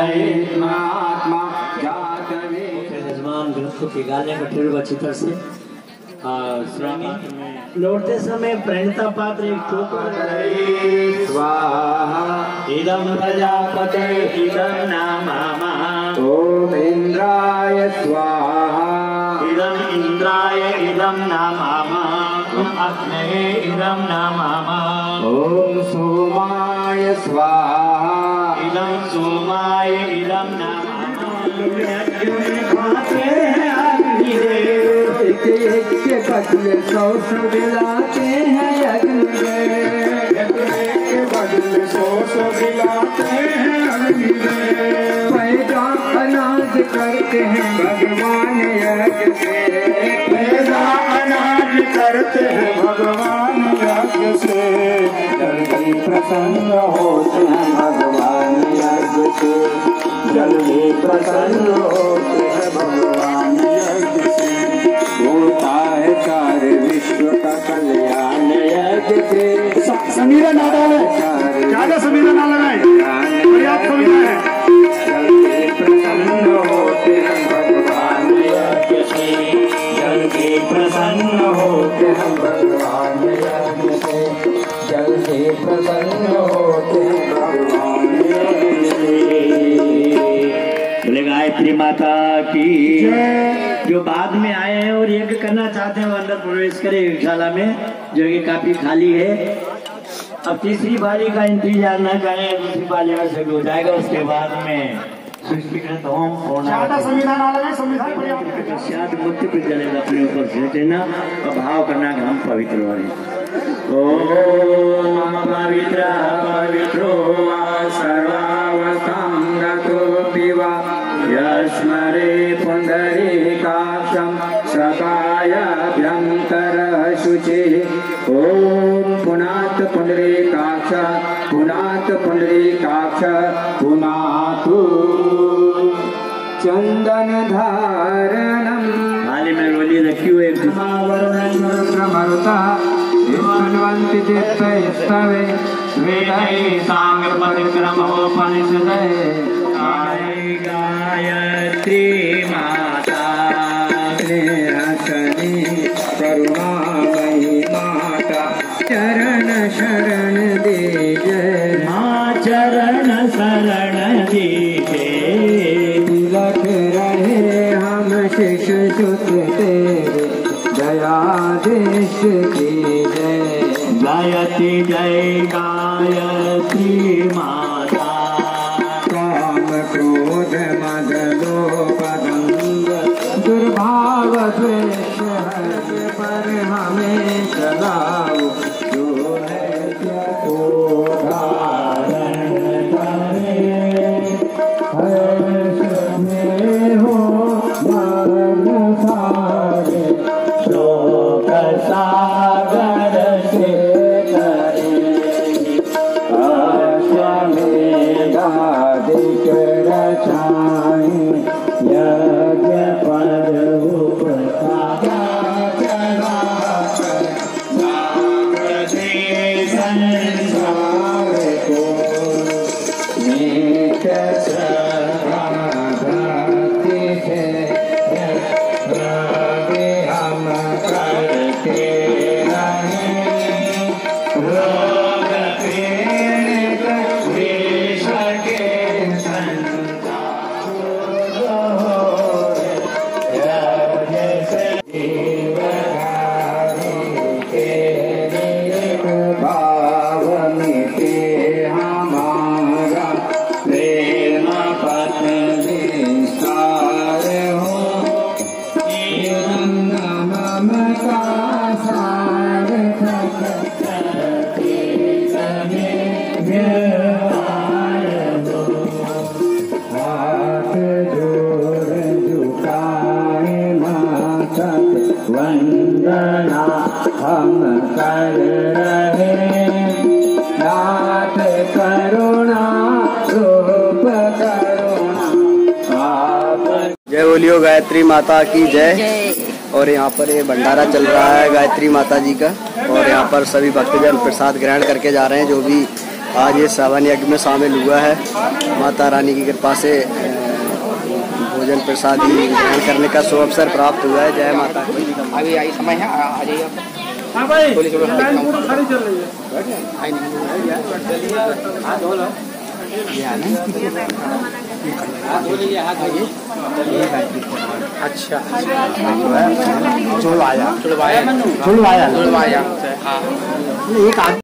यजमान ग्रंथ के गाने का ठेर अच्छी तरह से लौटते समय प्रणता पात्र एक चौपर स्वाहा इदं प्रजापते इदं नामा ओम इंद्राय स्वाहा इदं इंद्राय इदं नामा अग्नये इदं नामा ओम सोमाय स्वाहा इदं सोमाय इदं नामा एक बदले 100 दिलाते हैं अग्निदेव के बदले 100 दिलाते हैं अग्निदेव पैदा अनाज करते हैं भगवान यज्ञ से पैदा अनाज करते हैं भगवान यज्ञ से जल्दी प्रसन्न होते हैं भगवान यज्ञ से जल्दी प्रसन्न होते हैं भगवान यज्ञ से होता है कार्य विश्व का कल्याण यज्ञ से समीरा नारा है ज्यादा समीरा ना लगाए पर्याप्त समीरा है जल्दी प्रसन्न होते हैं भगवान यज्ञ से जल्दी प्रसन्न होते हैं भगवान यज्ञ से जल्दी प्रसन्न होते हैं भगवान यज्ञ से। बोले गायत्री माता की जो बाद में आए हैं और यज्ञ करना चाहते हैं वो अंदर प्रवेश करें यज्ञशाला में जो कि काफी खाली है। अब तीसरी बारी का इंतजार न करें, दूसरी बारी में से हो जाएगा। उसके बाद में स्वीकृत होम मुक्ति पे जलेगा अपने ऊपर से देना और भाव करना कि हम पवित्र हो रहे। ओम पवित्र पवित्रो सर्वावस्थांगतोऽपि वा यस्मरे पुंडरीकाक्षं सकायाभ्यन्तरः शुचिः ओम पुनात पुंडरीकाक्ष पुनात पुंडरीकाक्ष पुनातु चंदन धारणम थाली में रोली रखी हुई है मरुता स्तुवन्ति चित्तस्तवे वेदै सांगपरिक्रमोपनिषदे गायत्री माता स्नेहसनी करुणामयी माता चरण शरण दे जय माँ चरण शरण दीजे तिलक रहे हम शिशु सुत तेरे दयादेश की जय गायत्री जय गायत्री माता काम क्रोध मद लोभ दंभ दुर्भाव द्वेष हर पर हमें चलाओ जो है को धारण करे हर्ष में हो मन सारे शोक सागर से अश्वमेधादिक रचाएं यज्ञ पर संसार को नीच भक्ति से हम करते रहे रोग पीड़ित विष के संताप जैसे जीवधारी के भाव मिटे हमारा प्रेम पथ विस्तार हो ममता सार्थक हाथ जोड़ झुकाए माता वंदना हम कर रहे नाथ करुणा रूप करुणा आप। जय बोलियो गायत्री माता की जय। और यहाँ पर ये भंडारा चल रहा है गायत्री माता जी का और यहाँ पर सभी भक्तजन प्रसाद ग्रहण करके जा रहे हैं। जो भी आज ये सावन यज्ञ में शामिल हुआ है। माता रानी की कृपा से भोजन प्रसादी ग्रहण करने का शुभ अवसर प्राप्त हुआ है। जय माता की। अभी आई समय है, आ जाइए। हाँ भाई, बोलिए, बोलो। लाइन पूरा खाली चल रही है। अच्छा, जुड़वाया।